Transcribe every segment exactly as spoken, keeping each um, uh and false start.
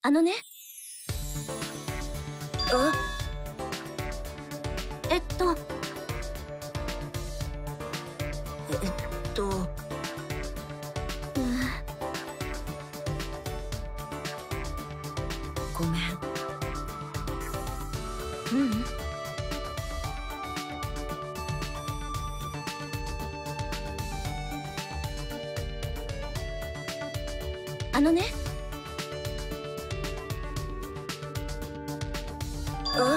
あのね。あ、えっとえっとうんごめん。ううんあのね。あ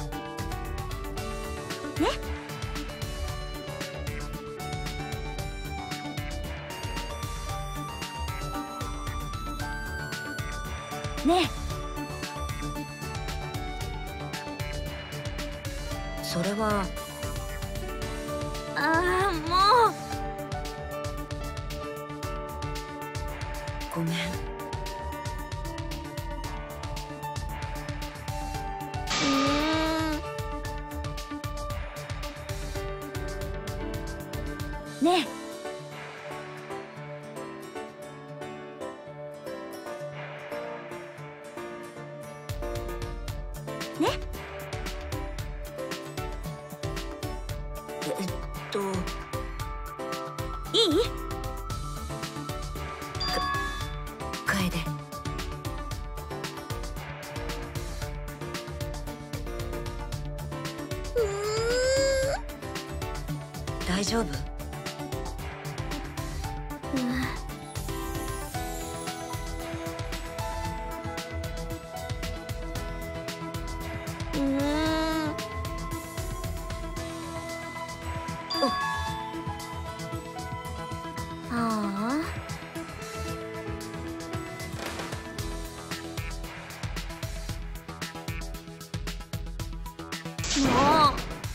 ね。ねえ、それは。ああ、もうごめん。うーんねえ。ね。えっといい？か楓。うーん大丈夫？うんうーんああもう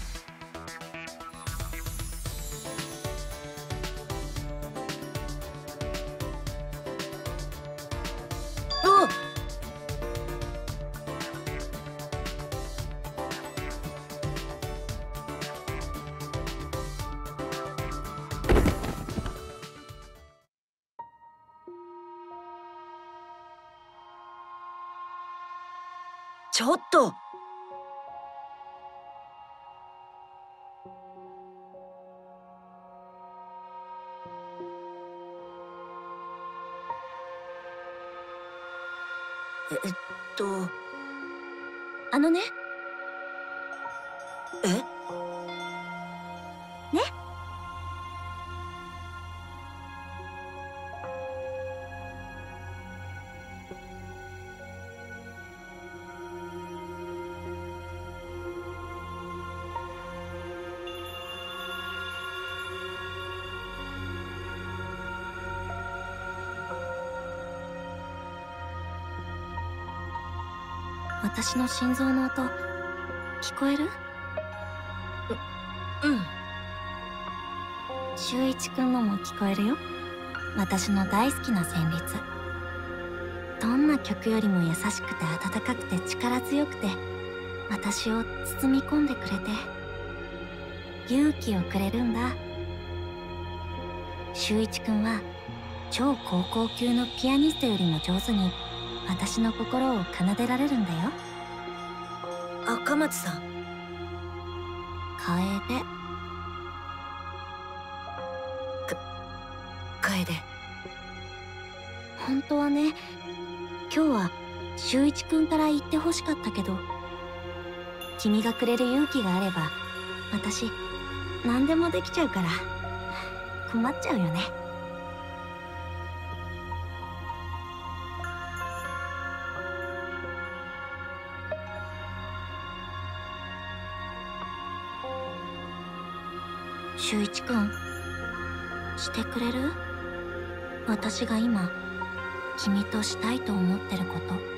あちょっと。えっとあのね。え？ね。私の心臓の音聞こえる？ううん修一くんのも聞こえるよ。私の大好きな旋律。どんな曲よりも優しくて温かくて力強くて、私を包み込んでくれて勇気をくれるんだ。修一くんは超高校級のピアニストよりも上手に私の心を奏でられるんだよ。赤松さん。楓。か楓。本当はね、今日は修一くんから言ってほしかったけど、君がくれる勇気があれば私何でもできちゃうから困っちゃうよね。修一くん、してくれる？私が今君としたいと思ってること。